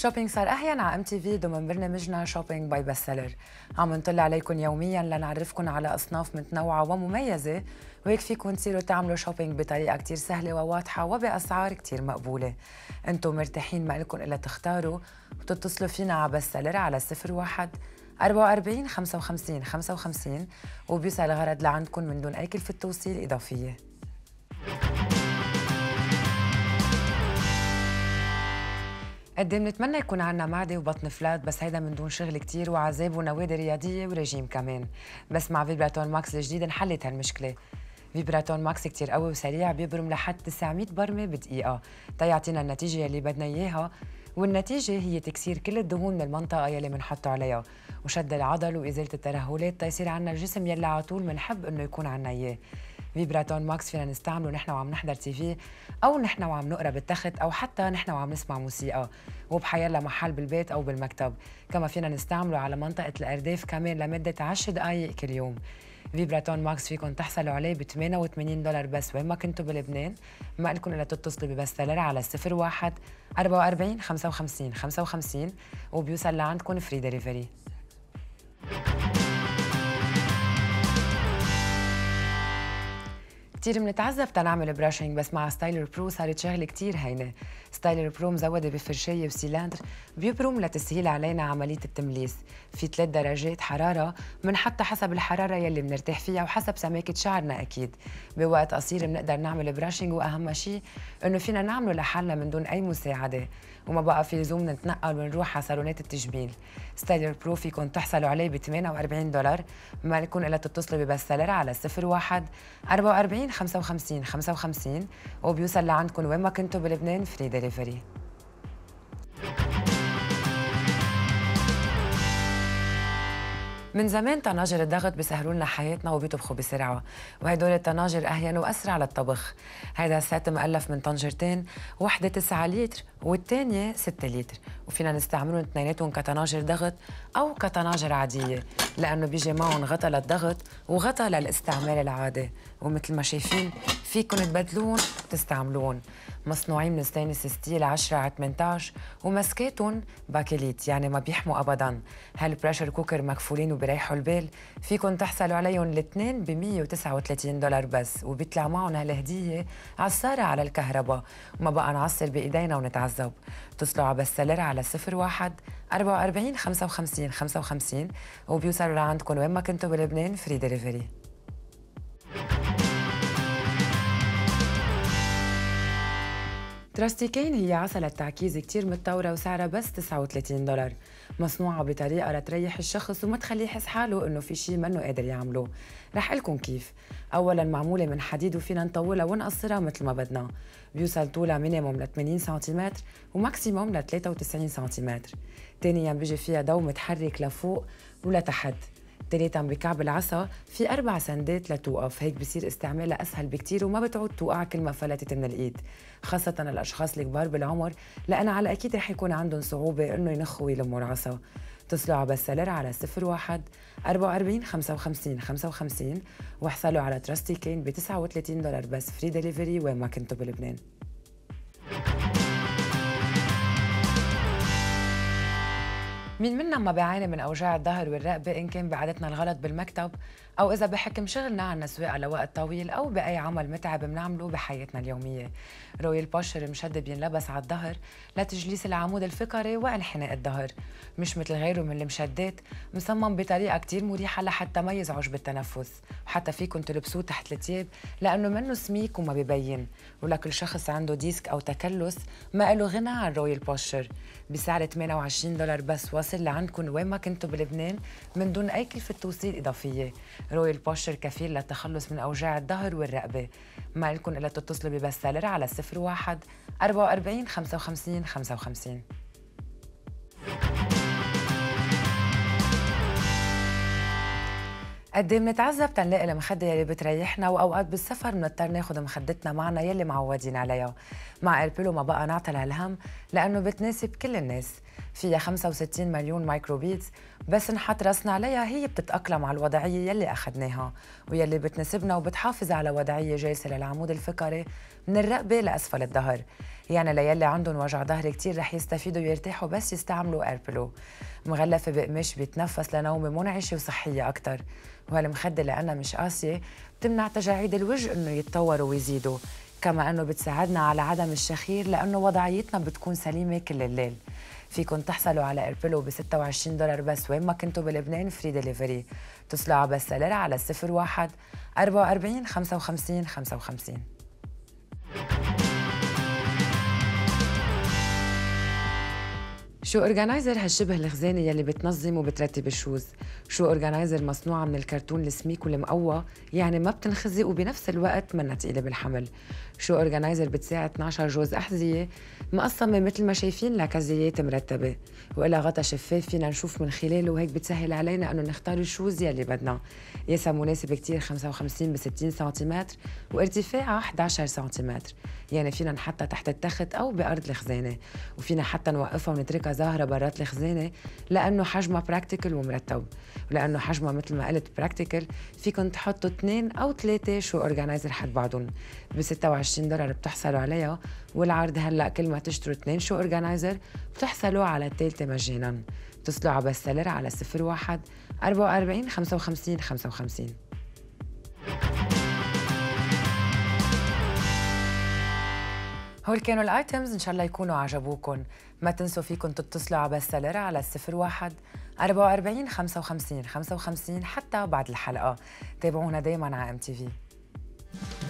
الشوبينج صار أحيان على ام تي في ضمن برنامجنا شوبينج باي بستسيلر. عم نطلع عليكم يوميا لنعرفكم على أصناف متنوعة ومميزة، وهيك فيكم تصيروا تعملوا شوبينج بطريقة كتير سهلة وواضحة وبأسعار كتير مقبولة. انتم مرتاحين، ما لكم إلا تختاروا وتتصلوا فينا على بستسيلر على 01 44 55 55 وبيوصل الغرض لعندكم من دون أي كلفة توصيل إضافية. قد بنتمنى يكون عنا معدة وبطن فلات، بس هيدا من دون شغل كتير وعذاب ونوادي رياضية ورجيم كمان. بس مع فيبراتون ماكس الجديد انحلت هالمشكلة. فيبراتون ماكس كتير قوي وسريع، بيبرم لحد 900 برمة بدقيقة تيعطينا النتيجة يلي بدنا إياها، والنتيجة هي تكسير كل الدهون من المنطقة يلي منحطه عليها، وشد العضل وإزالة الترهلات تيصير عنا الجسم يلي على طول منحب إنه يكون عنا إياه. فيبراتون ماكس فينا نستعمله نحن وعم نحضر تي في، او نحن وعم نقرا بالتخت، او حتى نحن وعم نسمع موسيقى، وبحيلا محل بالبيت او بالمكتب. كما فينا نستعمله على منطقه الارداف كمان لمده 10 دقائق كل يوم. فيبراتون ماكس فيكم تحصلوا عليه ب $88 بس وين ما كنتوا بلبنان. ما لكم الا تتصلوا ببستسيلر على 01 44 55 55 وبيوصل لعندكم فري دليفري. كتير منتعذب تنعمل براشنج، بس مع ستايلر برو صارت شغله كتير هينه. ستايلر برو مزوده بفرشايه وسيلاندر بيبرم لتسهيل علينا عمليه التمليس. في 3 درجات حراره منحطها حسب الحراره يلي بنرتاح فيها وحسب سماكه شعرنا اكيد. بوقت قصير بنقدر نعمل براشنج، واهم شيء انه فينا نعمله لحالنا من دون اي مساعده، وما بقى في لزوم نتنقل ونروح على صالونات التجميل. ستايلر برو فيكم تحصلوا عليه ب $48. ما لكم الا تتصلوا ببستسيلر على 01 44 55 55 وبيوصل لعندكم وين ما كنتوا بلبنان فري دليفري. من زمان طناجر الضغط بيسهلوا لنا حياتنا وبيطبخوا بسرعه، وهدول الطناجر اهين واسرع للطبخ. هيدا السيت مؤلف من طنجرتين، وحده 9 لتر والثانيه 6 لتر، وفينا نستعملهم اثنيناتهم كطناجر ضغط او كطناجر عاديه، لانه بيجي معهم غطا للضغط وغطا للاستعمال العادي. ومثل ما شايفين فيكم تبدلون وتستعملون. مصنوعين من ستانلس ستيل 10 على 18 ومسكاتهم باكليت، يعني ما بيحموا ابدا. هالبريشر كوكر مكفولين وبريحوا البال. فيكم تحصلوا عليهم الاثنين ب $139 بس، وبيطلع معهم هالهديه عصاره على الكهرباء، وما بقى نعصر بايدينا ونتعذب. اتصلوا على بستسيلر على 01 44 55 55 وبيوصلوا لعندكم وين ما كنتوا بلبنان فري دليفري. تراستيكين هي عسل للتعكيز كتير متطورة وسعرها بس $39، مصنوعة بطريقة لتريح الشخص وما تخليه يحس حاله انه في شيء منه قادر يعمله. رح لكم كيف. اولا معمولة من حديد وفينا نطولها ونقصرها مثل ما بدنا. بيوصل طولها مينيموم ل 80 سنتيمتر وماكسيموم ل 93 سنتيمتر. ثانيا بيجي فيها ضو متحرك لفوق ولتحت. ثالثاً بكعب العصا في 4 سندات لتوقف، هيك بصير استعمالها أسهل بكتير وما بتعود توقع كل ما فلتت من الإيد، خاصة الأشخاص الكبار بالعمر، لأن على الأكيد رح يكون عندهم صعوبة إنه ينخوا ويلموا العصا. اتصلوا على بستسيلر على 01 44 55 55 واحصلوا على تراستيكين ب $39 بس فري دليفري وين ما كنتوا بلبنان. مين منا ما بيعاني من اوجاع الظهر والرقبه، ان كان بعادتنا الغلط بالمكتب، او اذا بحكم شغلنا عنا سواقه لوقت طويل، او باي عمل متعب بنعمله بحياتنا اليوميه. رويال بوشر مشد بينلبس على الظهر لتجليس العمود الفقري وانحناء الظهر، مش مثل غيره من المشدات، مصمم بطريقه كتير مريحه لحتى ما يزعج بالتنفس، وحتى فيكم تلبسوه تحت الثياب لانه منه سميك وما ببين. ولكل شخص عنده ديسك او تكلس ما له غنى عن رويال بوشر بسعر $28 بس، واصل لعندكم وين ما كنتوا بلبنان من دون اي كلفه توصيل اضافيه. رويال بوشر كفيل للتخلص من اوجاع الظهر والرقبه. ما لكم الا تتصلوا ببستسيلر على 01 44 55 55. قد بنتعذب تنلاقي المخدة يلي بتريحنا، واوقات بالسفر بنضطر ناخذ مخدتنا معنا يلي معودين عليها. مع البيلو ما بقى نعطل هالهم لانه بتناسب كل الناس. فيها 65 مليون مايكروبيتس، بس نحط راسنا عليها هي بتتأقلم على الوضعية يلي أخدناها ويلي بتناسبنا وبتحافظ على وضعية جالسة للعمود الفقري من الرقبة لأسفل الظهر. يعني ليلي عندهم وجع ظهر كتير رح يستفيدوا ويرتاحوا بس يستعملوا ايربلو. مغلفة بقماش بيتنفس لنومة منعشة وصحية أكتر، وهالمخدة لأنها مش قاسية بتمنع تجاعيد الوجه إنه يتطوروا ويزيدوا، كما أنه بتساعدنا على عدم الشخير لأنه وضعيتنا بتكون سليمة كل الليل. فيكن تحصلوا على ايربلو ب $26 بس وين ما كنتوا بلبنان، فري ديليفري. اتصلوا على بس سيلر على 01 44 55 55. شو اورجانيزر هالشبه الخزانه يلي بتنظم وبترتب الشوز. شو اورجانيزر مصنوعه من الكرتون السميك والمقوى، يعني ما بتنخزي وبنفس الوقت منا تقيله بالحمل. شو اورجانيزر بتساعد 12 جوز احذيه مقسمه مثل ما شايفين لكزيات مرتبه، وإلها غطا شفاف فينا نشوف من خلاله، وهيك بتسهل علينا انه نختار الشوز يلي بدنا. قياسها مناسب كتير، 55 ب 60 سنتيمتر وارتفاعها 11 سنتيمتر، يعني فينا نحطها تحت التخت او بارض الخزانه، وفينا حتى نوقفها ونتركها ظاهره برات الخزانه لانه حجمها براكتيكل ومرتب. ولانه حجمها مثل ما قلت براكتيكل، فيكم تحطوا 2 أو 3 شو اورجانيزر حد بعضهم. ب $26 بتحصلوا عليها، والعرض هلا كل ما تشتروا 2 شو اورجانيزر بتحصلوا على الثالثه مجانا. اتصلوا على بس سيلر على 01 44 55 55. هول كانوا الايتمز، ان شاء الله يكونوا عجبوكم. ما تنسوا فيكم تتصلوا على بس سيلر على 01 44 55 55 حتى بعد الحلقه. تابعونا دايما على MTV.